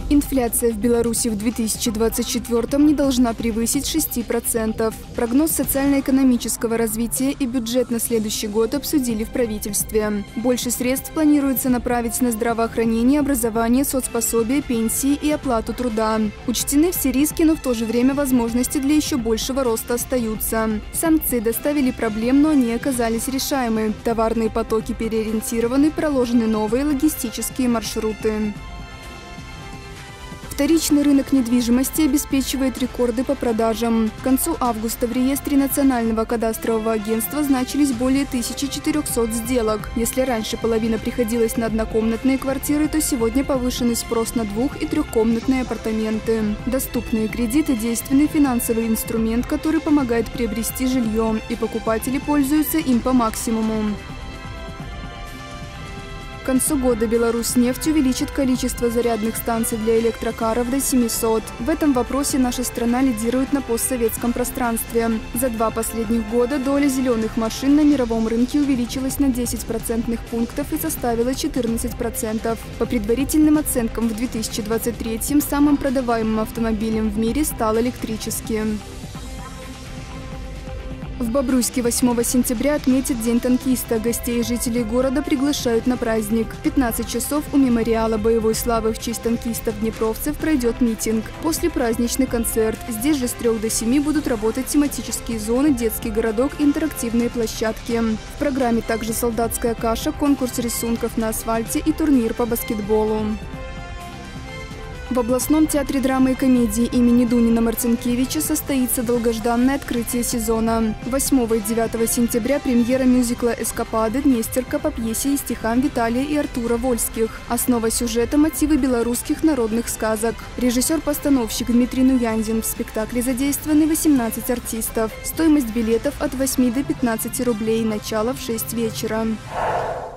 Инфляция в Беларуси в 2024 не должна превысить 6%. Прогноз социально-экономического развития и бюджет на следующий год обсудили в правительстве. Больше средств планируется направить на здравоохранение, образование, соцпособие, пенсии и оплату труда. Учтены все риски, но в то же время возможности для еще большего роста остаются. Санкции доставили проблем, но они оказались решаемы. Товарные потоки переориентированы, проложены новые логистические маршруты. Вторичный рынок недвижимости обеспечивает рекорды по продажам. К концу августа в реестре Национального кадастрового агентства значились более 1400 сделок. Если раньше половина приходилась на однокомнатные квартиры, то сегодня повышенный спрос на двух- и трехкомнатные апартаменты. Доступные кредиты – действенный финансовый инструмент, который помогает приобрести жилье, и покупатели пользуются им по максимуму. К концу года Беларусьнефть увеличит количество зарядных станций для электрокаров до 700. В этом вопросе наша страна лидирует на постсоветском пространстве. За 2 последних года доля зеленых машин на мировом рынке увеличилась на 10 процентных пунктов и составила 14%. По предварительным оценкам, в 2023-м самым продаваемым автомобилем в мире стал электрический. В Бобруйске 8 сентября отметят День танкиста. Гостей и жителей города приглашают на праздник. В 15 часов у мемориала боевой славы в честь танкистов-днепровцев пройдет митинг. После праздничный концерт. Здесь же с 3 до 7 будут работать тематические зоны, детский городок, интерактивные площадки. В программе также солдатская каша, конкурс рисунков на асфальте и турнир по баскетболу. В областном театре драмы и комедии имени Дунина Марцинкевича состоится долгожданное открытие сезона. 8 и 9 сентября премьера мюзикла «Эскапады» Днестерка по пьесе и стихам Виталия и Артура Вольских. Основа сюжета – мотивы белорусских народных сказок. Режиссер-постановщик Дмитрий Нуяндин. В спектакле задействованы 18 артистов. Стоимость билетов от 8 до 15 рублей. Начало в 6 вечера.